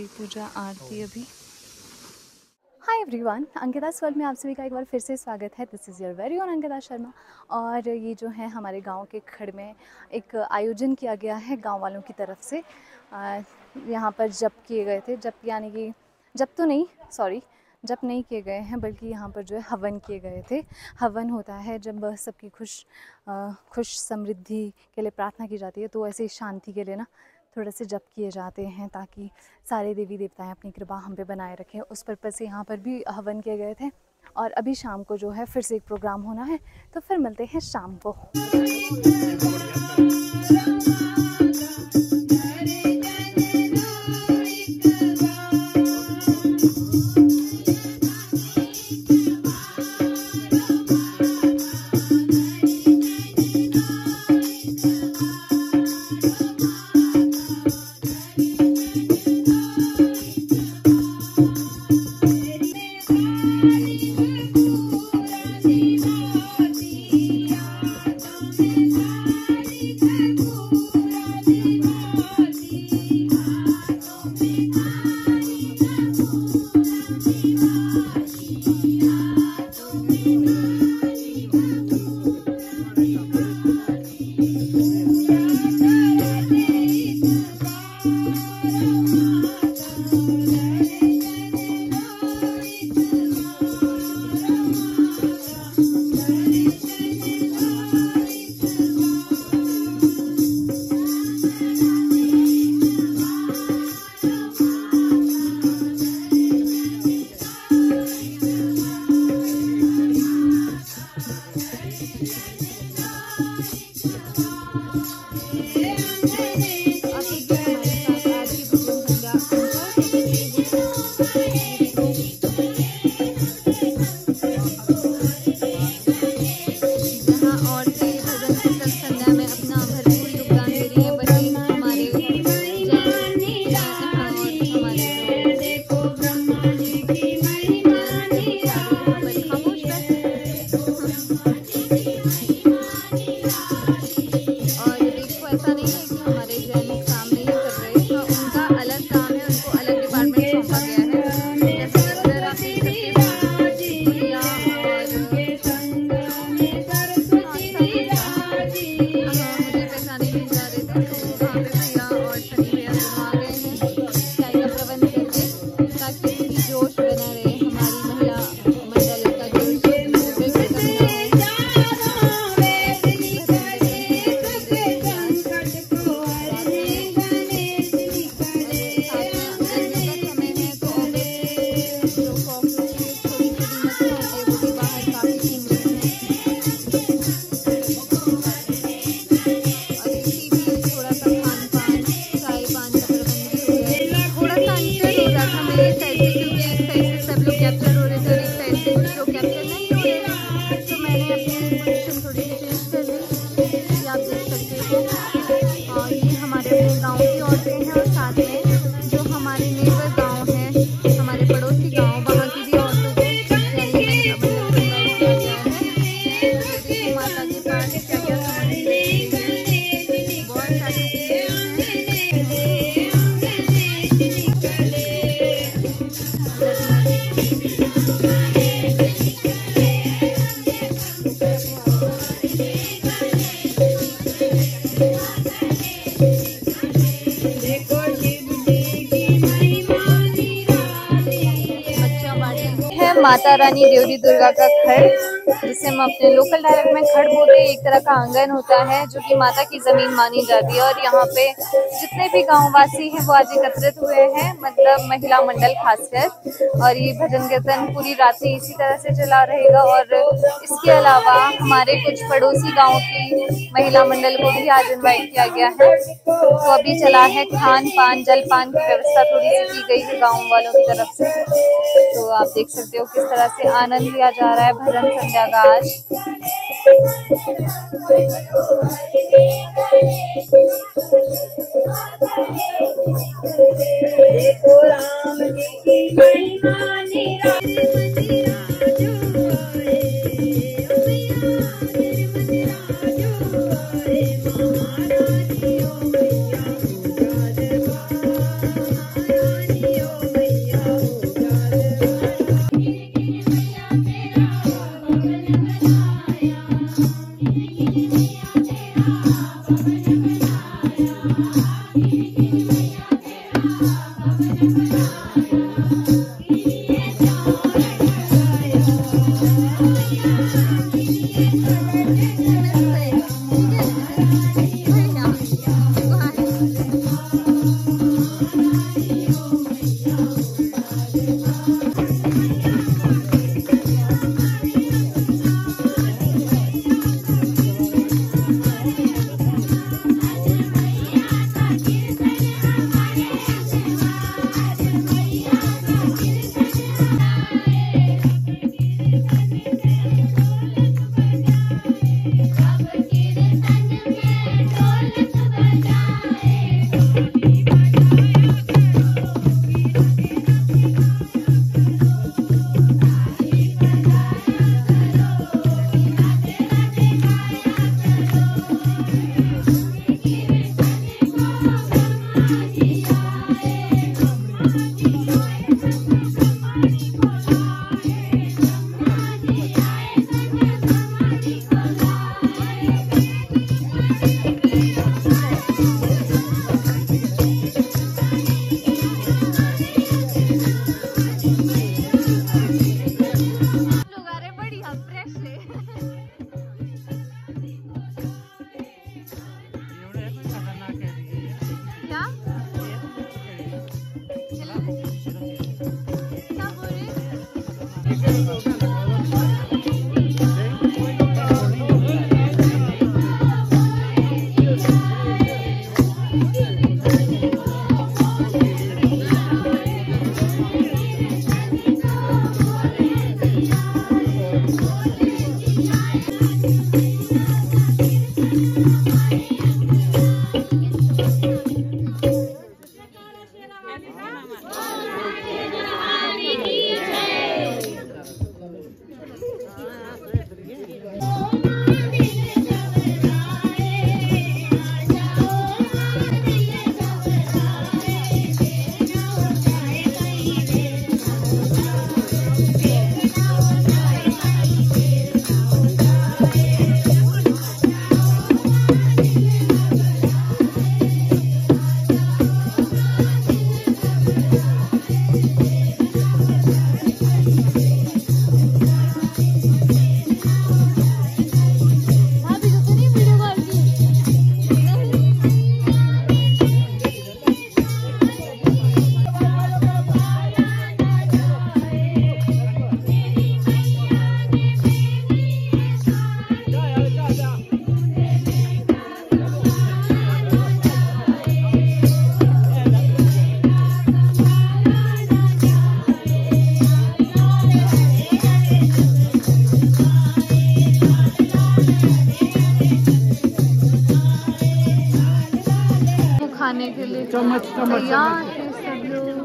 गई पूजा आरती अभी। Hi everyone, अंकिता's world में आप सभी का एक बार फिर से स्वागत है। This is your very own Ankita Sharma. और ये जो है हमारे गांव के खड़ में एक आयोजन किया गया है गांव वालों की तरफ से। यहाँ पर जप किए गए थे, जप यानी कि जप नहीं किए गए हैं, बल्कि यहाँ पर जो है हवन किए गए थे। हवन होता है जब सबकी खुश समृद्धि के लिए प्रार्थना की जाती है, तो ऐसे शांति के लिए ना थोड़े से जप किए जाते हैं ताकि सारे देवी देवताएं अपनी कृपा हम पे बनाए रखें। उस पर्पज़ से यहाँ पर भी हवन किए गए थे। और अभी शाम को जो है फिर से एक प्रोग्राम होना है, तो फिर मिलते हैं शाम को। माता रानी देवी दुर्गा का खड़, जिसे हम अपने लोकल डायलेक्ट में खड़ बोलते हैं। एक तरह का आंगन होता है जो कि माता की जमीन मानी जाती है। और यहाँ पे जितने भी गाँव वासी हैं वो आज एकत्रित हुए हैं, मतलब महिला मंडल खासकर। और ये भजन कीर्तन पूरी रात इसी तरह से चला रहेगा। और इसके अलावा हमारे कुछ पड़ोसी गाँव की महिला मंडल को भी आज इन्वाइट किया गया है। तो अभी चला है खान पान जलपान की व्यवस्था थोड़ी सी की गई है गाँव वालों की तरफ से। तो आप देख सकते हो किस तरह से आनंद लिया जा रहा है भजन संध्या का आज। खाने के लिए तैयार है सब लोग।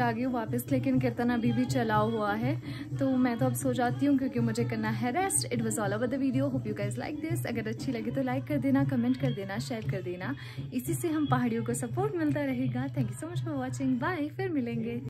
आ गई हूँ वापस, लेकिन कीर्तन अभी भी चला हुआ है, तो मैं तो अब सो जाती हूँ क्योंकि मुझे करना है rest. It was all about the video, hope you guys like this. अगर अच्छी लगे तो लाइक कर देना, कमेंट कर देना, शेयर कर देना, इसी से हम पहाड़ियों को सपोर्ट मिलता रहेगा। Thank you so much for watching, bye, फिर मिलेंगे।